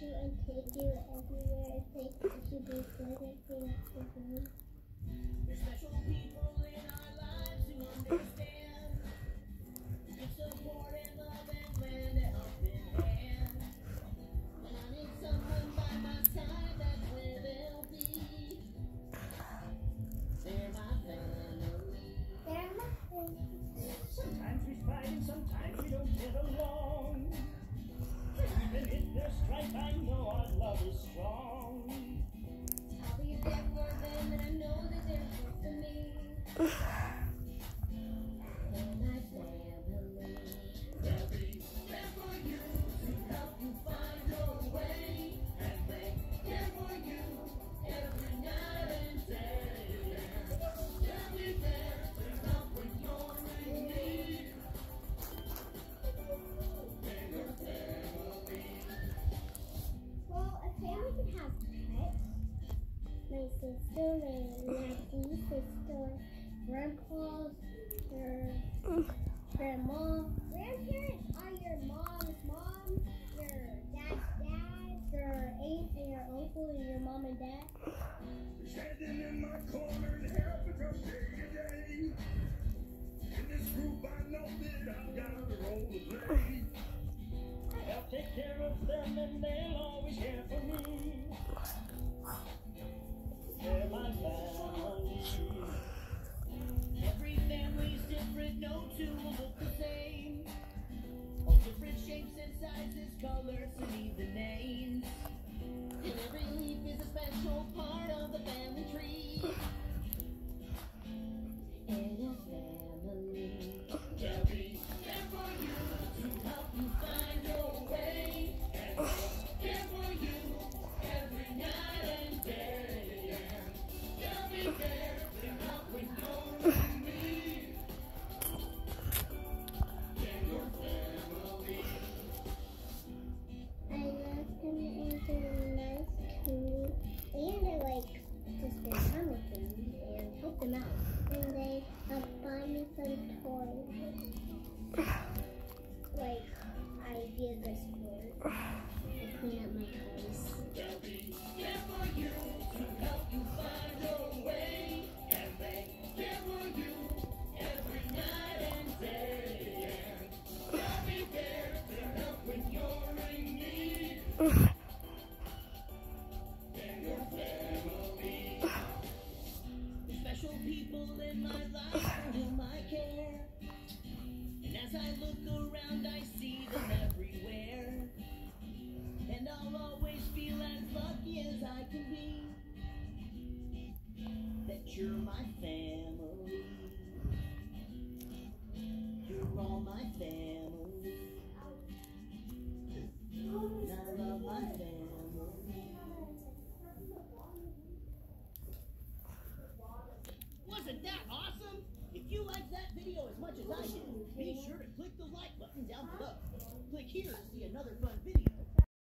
you and take you everywhere and think you be good at things to do. There's special people in our lives who understand. Give support and love and lend a helping hand. When I need someone by my side, that's where they'll be. They're my family. They're my family. Sometimes we fight and sometimes we don't get along. Even if there's strife, I know our love is strong. I'll be there for them and I know that they're good for me. They're my family. They'll be there for you to help you find your way. And they care for you every night and day. They'll be there to help when you're in need. They're your family. Well, a family can have pets. My sister, my nephew, sister, grandpas, your grandma. Grandparents are your mom's mom, your dad's dad, your aunt and your uncle and your mom and dad. Standing in my corner and helping from day to day. In this group, I know that I've got a role to play. I'll take care of them and they'll always care for me. They're my family. Every family's different, no two will look the same. All different shapes and sizes, colors, and even names. And every leaf is a special part of the family tree. And a family. They'll be there for you to help you find your way. And they'll care for you every night and day. They'll be there to help when you're in need. They're your family. I love them and they're nice to me. And I like to spend time with them and help them out. And they buy me some toys. Like, I give this toy. I clean up my house. They'll be there for you to help you find your way. And they care for you every night and day. They'll be there to help when you're in need. They're your family. There's special people in my life for whom I care. And as I look around, I see them everywhere. And I'll always feel as lucky as I can be. That you're my family. You're all my family. And I love my family. Wasn't that awesome? If you liked that video as much as I did, be sure to click the like button down below. Click here